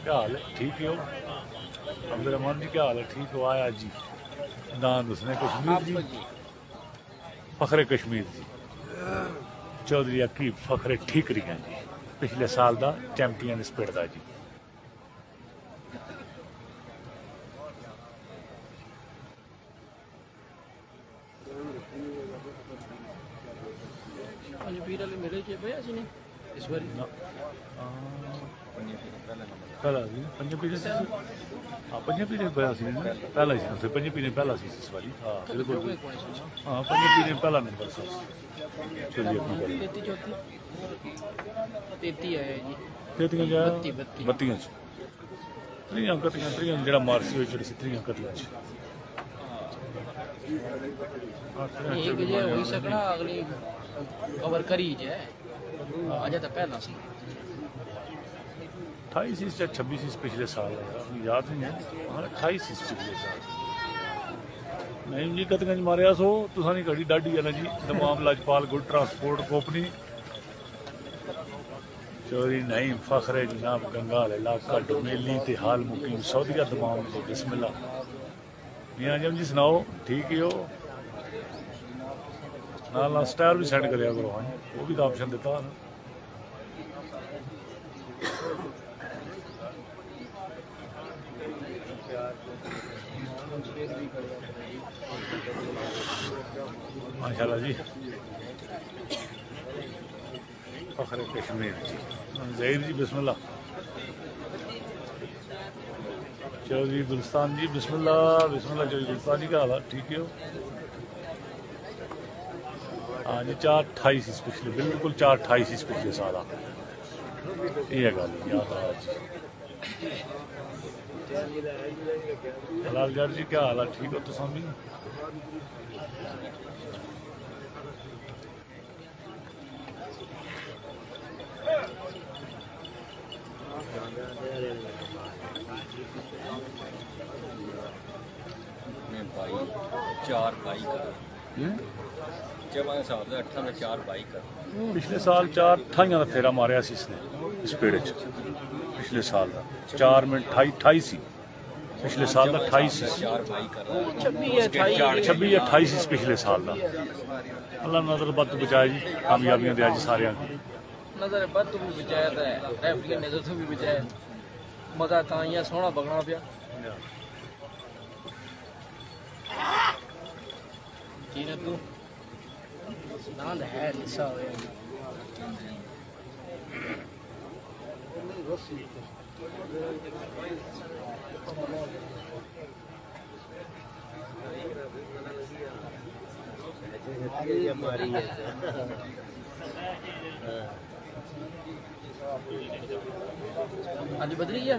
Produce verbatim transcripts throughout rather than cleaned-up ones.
क्या हाल है? ठीक हो अब्दुलरहमान जी? क्या हाल है? ठीक हो? आया जी दान उसने कश्मीर जी, फखरे कश्मीर जी, चौधरी अकीब फखरे ठीकरियां जी, पिछले साल का चैंपियन स्पीड का जी। इस बार पहला पंजे पीने से हाँ पंजे पीने पहला सी पहला ही फिर पंजे पीने पहला सी इस बारी हाँ बिल्कुल हाँ पंजे पीने पहला नंबर सा चलिए अपना तेती आया जी तेतियां जा बत्तियां च त्रियां कतियां त्रियां जेड़ा मार्सी होई चढ़ी सी त्रियां कतियां च एक जे होई सकना अगली कवर करी जे आज तो पहला सी अठाईस ईस या छब्बीस ईस पिछले साल याद नहीं है हाँ अठाईस ईस पिछले साल नहीं जी कतगंज मारिया सो तुसा नहीं घड़ी डाढ़ी है ना जी तमाम लाजपाल गुड ट्रांसपोर्ट कंपनी चोरी नहीं फखरे जनाब गंगाल इलाका डुमेली ते हाल मुकीम सऊदिया तमाम को बिस्मिल्लाह मियां जम जी सुनाओ ठीक ही हो नाल स्टार भी सेंड करिया करो हाँ वो भी तो ऑप्शन देता ना माशाल्लाह जी फखरे कश्मीर जी जहीर जी बिस्मिल्लाह चौधरी गुलस्तान जी बिस्मिल्लाह बिस्मिल्लाह चौधरी गुलस्तान जी का हाल ठीक है हाँ जी चार अठाईस इस पिछले बिल्कुल चार अठाईस इस पिछले साल ये गल याद आज हलाल यार जी क्या हाल है ठीक हो तो स्वामी चार बाई कर चार बाई कर पिछले साल चार अठाइया का फेरा मारिया सी इसने इस पेड़ च पिछले साल का चार मिनट अठाई अठाई सी पिछले साल का अठाईस छब्बी अठाईस पिछले साल का अल्लाह नजर बद तो बचाए जी कामयाबियां दे अज सारे नजर बद तो भी बचाया था रेफरी नजर तो भी बचाया मजा था यहाँ सोहना बगना पिया जीना तू नांद है लिसा होया अली बदली गया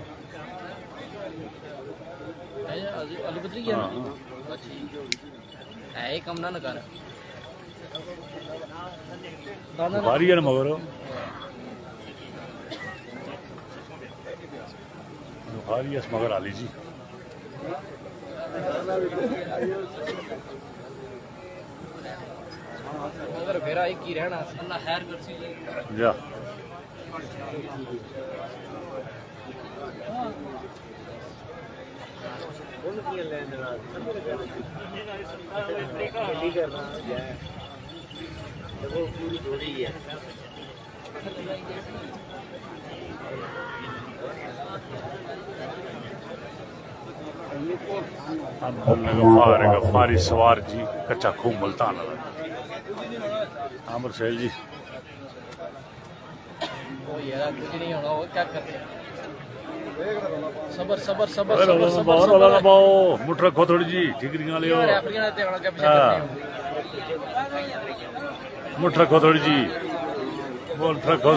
अली बदली गया है कम ना कर बारी है ना मगर बुखारी है मगर आली जी मगर मेरा एक ही रहना अल्लाह खैर करसी जा पूरी जोड़ी है गफार गफारी सवार जी कच्चा खूब मुल्तान आमर सहेल जी ओ यार कुछ नहीं होना वो क्या करते सबर सबर सबर सबर सबर वाला ना बाओ मुठ रखो थोड़ी जी ठीकरियां लियो मुठ रखो थोड़ी जी बोल रखो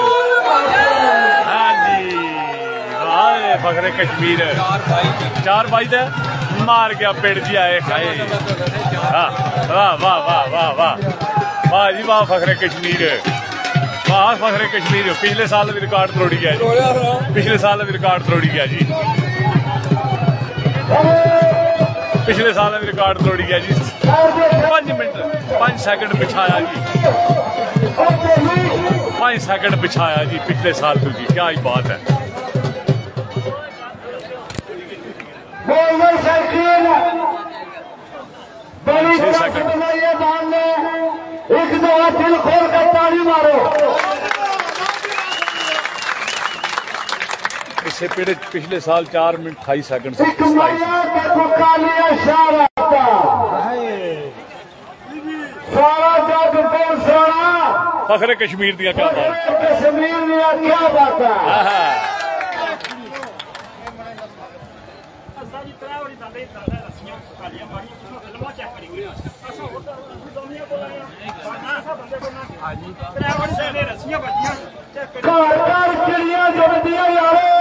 हाँ जी वाह फखरे कश्मीर चार बाई दे मार गया पेड़ जी आए खाए वाह वाह वाह वाह वाह वाह वाह जी वाह फखरे कश्मीर वाह फखरे कश्मीर पिछले साल भी रिकॉर्ड तोड़ी गया जी पिछले साल भी रिकॉर्ड तोड़ी गया जी पिछले साल भी रिकॉर्ड तोड़ी गया जी पांच मिनट पांच सेकंड पिछाया जी पांच सेकंड पिछाया जी पिछले साल तो जी क्या ही बात है जरा दिल खोल कर ताली मारो। इसे पेड़े पिछले साल चार मिनट अठाई सेकंड से एक मैया देखो कालिया शाह आता सारा जग बोल सोना फखरे कश्मीर दिया क्या बात कश्मीर में क्या बात है। घर घर चिड़िया जमदियां यारे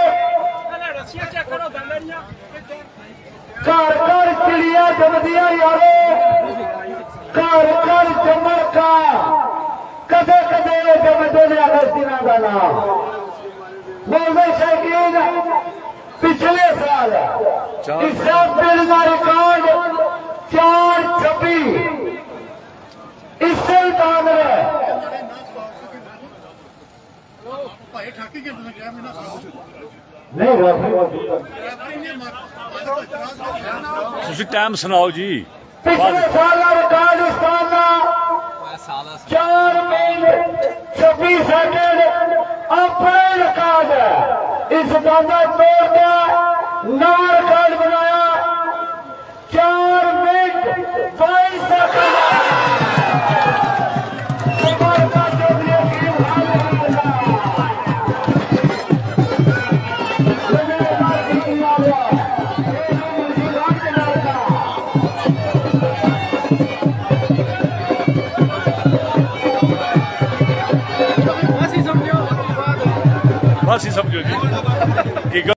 घर घर चिड़िया जमदियां यारे घर घर जमर का कदे कदे जमदे ने अगस्तीना का नाम बोलते शकीन पिछले साल इस दिन का रिकॉर्ड चार छब्बी इससे काम है नहीं तुसी टाइम सुनाओ जी। पिछले साल का रिकॉर्ड इस साल का चार मिनट छब्बीस सेकंड अपने रिकॉर्ड है। इस बंदा तोड़ के नया रिकॉर्ड बनाया चार मिनट बाईस सेकंड। बस ही समझो जी।